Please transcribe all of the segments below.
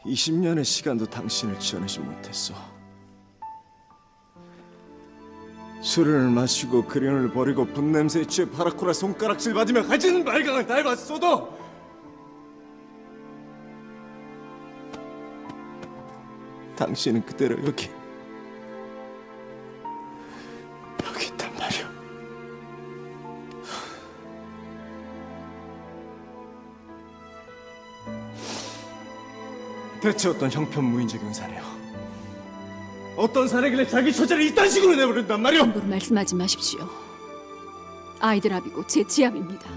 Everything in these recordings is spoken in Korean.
20년의 시간도 당신을 지어내지 못했어. 술을 마시고 그림을 버리고 분냄새에 취해 파라코라 손가락질 받으며 가지는 말강을 다 해봤어도 당신은 그대로 여기 있단 말이야. 대체 어떤 형편무인적인 사내요? 어떤 사내길래 자기 처자를 이딴 식으로 내버린단 말이오? 함부로 말씀하지 마십시오. 아이들 앞이고 제 지압입니다.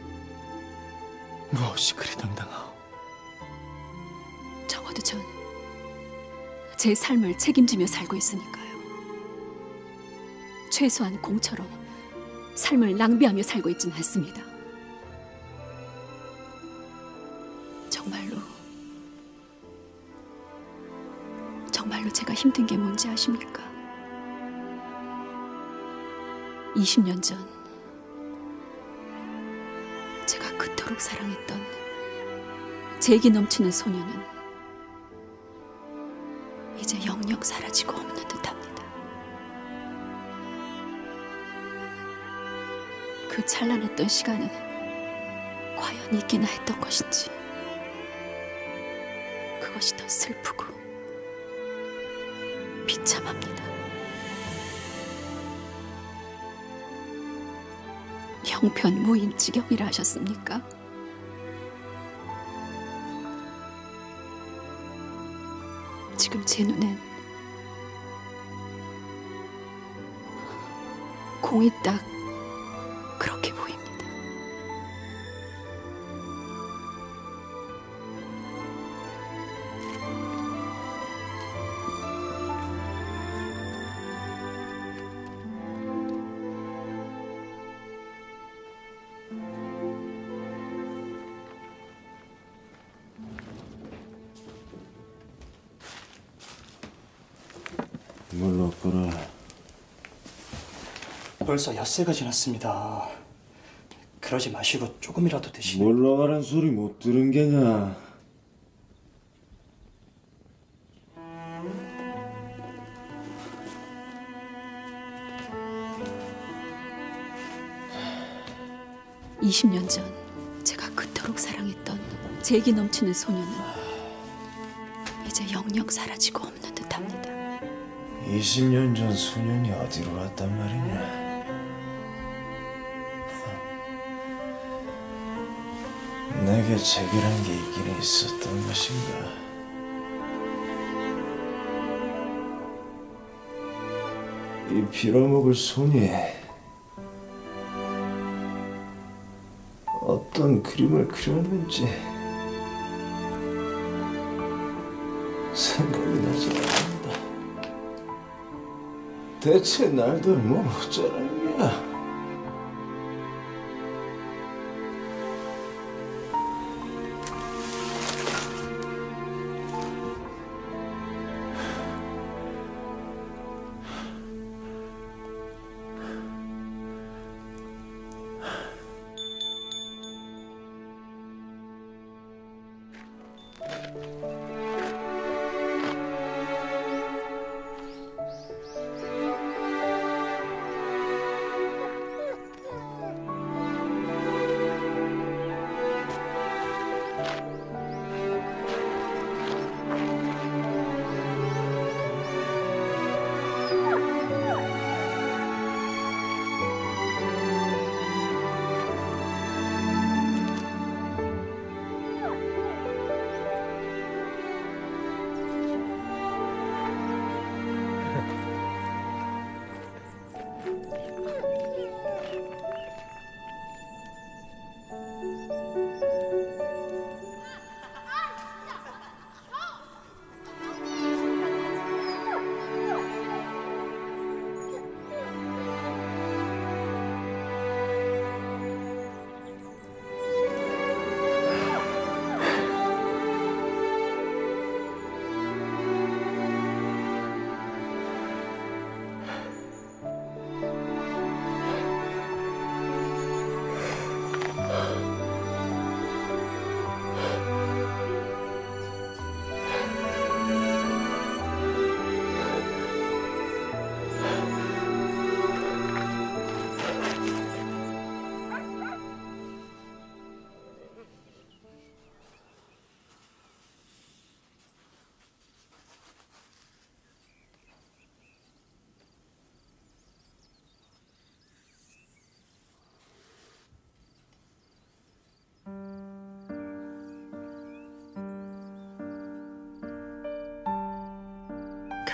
무엇이 그리 당당하오? 적어도 전 제 삶을 책임지며 살고 있으니까요. 최소한 공처럼 삶을 낭비하며 살고 있지는 않습니다. 정말로 제가 힘든 게 뭔지 아십니까? 20년 전 제가 그토록 사랑했던 재기 넘치는 소녀는 이제 영영 사라지고 없는 듯합니다. 그 찬란했던 시간은 과연 있기나 했던 것인지, 그것이 더 슬프고 비참합니다. 형편무인지경이라 하셨습니까? 지금 제 눈엔 공이 딱 그렇게 보입니다. 물 넣거라. 벌써 엿새가 지났습니다. 그러지 마시고 조금이라도 드시면. 물 넣으란 소리 못 들은 게냐? (20 년) 전 제가 그토록 사랑했던 재기 넘치는 소녀는 이제 영영 사라지고 없는 듯합니다. 20년 전 소년이 어디로 갔단 말이냐? 내게 책이란 게 있긴 있었던 것인가? 이 빌어먹을 손이 어떤 그림을 그렸는지 생각이 나지 않는다. 대체 날들 뭘 어쩌라는 거야?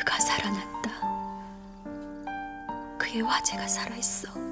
그가 살아났다. 그의 화제가 살아있어.